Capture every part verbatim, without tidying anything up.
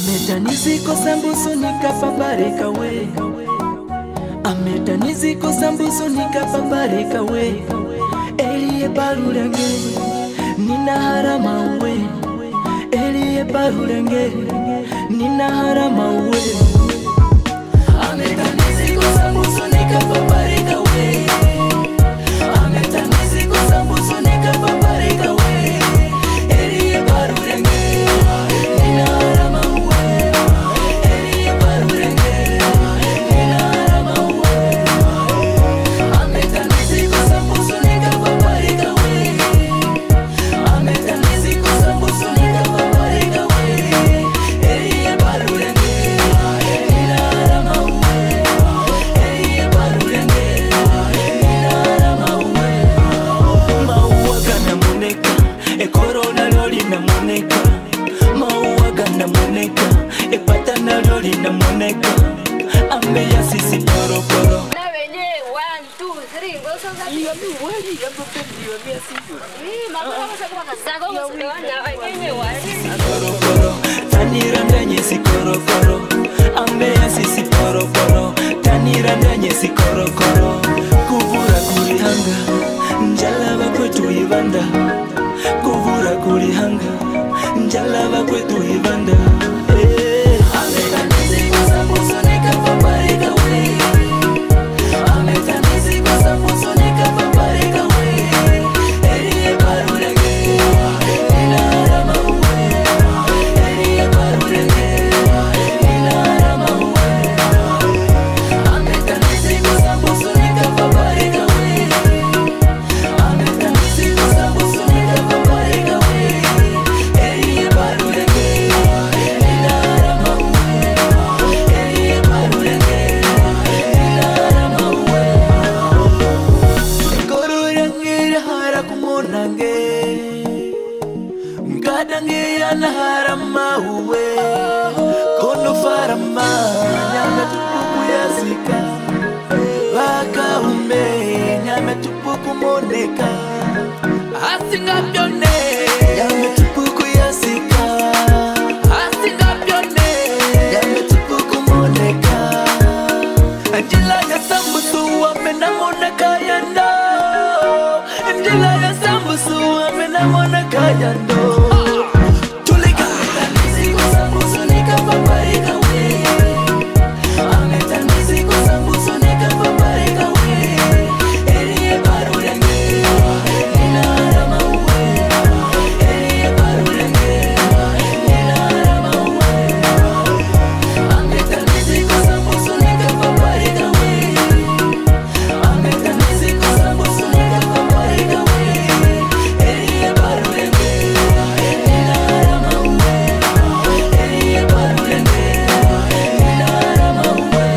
Ametaniziko sambusu nikapaparika we. Ametaniziko sambusu nikapaparika we. Eliye barulenge nina harama we. Eliye barulenge nina harama we. Ametaniziko sambusu nikapaparika we. Ametaniziko sambusu nikapaparika we. Eliye barulenge nina harama we. Eliye barulenge nina harama we. Ametaniziko sambusu nikapaparika we. Ametaniziko sambusu nikapaparika we. Eliye barulenge nina harama we. Eliye barulenge nina harama we. Maua gana moneka, e corona loli na moneka. Maua gana moneka, e patana loli na moneka. Ambe ya sisi poro poro. Na wenye one two three ngoso za. Iya mi wali ya bopendi wa mia siku. Eh, makao sasa kwa kazago ngoso na wenye wali. Poro poro, tanira ndanye si koro koro. Ambe ya sisi poro poro, tanira ndanye si koro koro. Kuvura kulihanga, njala bakwetu ibanda. Kuvura kulihanga, njala bakwetu ibanda. Eh, ametaniziko sambusu nikapaparika we. Ametaniziko sambusu nikapaparika we. Eliye barulenge nina harama we. Eliye barulenge nina harama we. Ametaniziko sambusu nikapaparika we. Ametaniziko sambusu nikapaparika we. Eliye barulenge nina harama we. Eliye barulenge nina harama we. Kororangera hara kumonange, mkadangira na harama uwe. Kono farama nyame tupuku yazika, waka ume nyame tupuku moneka. Asinga pyone nyame tupuku yazika, asinga pyone nyame tupuku moneka. Angela ya sambusu amena moneka yando. Angela ya sambusu amena moneka yando. Tulika ametaniziko sambusu nikapaparika we. Ametaniziko sambusu nikapaparika we. Eliye barulenge nina harama we. Eliye barulenge nina harama we. Ametaniziko sambusu nikapaparika we. Ametaniziko sambusu nikapaparika we. Eliye barulenge nina harama we. Eliye barulenge nina harama we.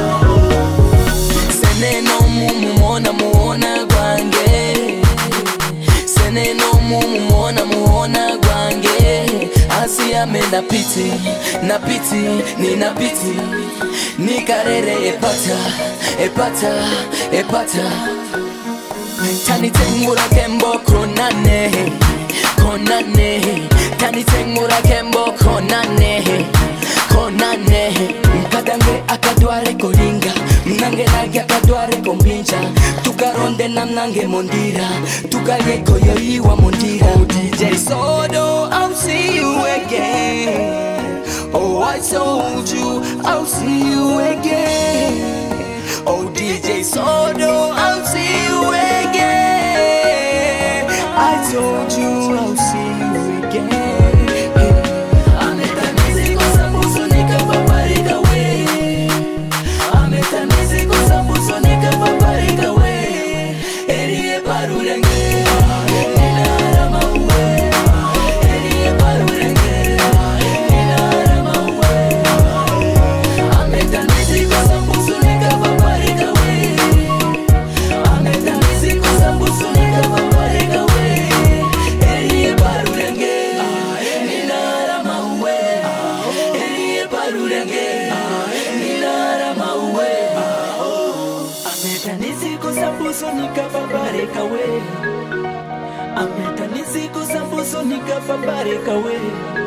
Seneno mumu muona muona gwange. Seneno mumu muona muona gwange. Asi amenda piti, na piti, ni na piti. Ni karere epata, epata, epata. Tani tengura kembo konane, konane. Tani tengura kembo konane, konane. Mkadange akadware kolinga, mnange nage akadware kombinja. Tukaronde na mnange mondira, tukaye koyo iwa mondira. Oh D J Sodo, I'll see you again. Oh, I told you I'll see you again. Oh D J Sodo, I'll see you again. I told you I'll see you again. Ametaniziko sambusu nikapaparika we. Ametaniziko sambusu nikapaparika we. Eliye barulenge nina harama we. Eliye barulenge nina harama we. Ametaniziko sambusu nikapaparika we. Ametaniziko sambusu nikapaparika we. Eliye barulenge nina harama we. Eliye barulenge nina harama we. Ametaniziko sambusu nikapaparika we. Ametaniziko sambusu nikapaparika we.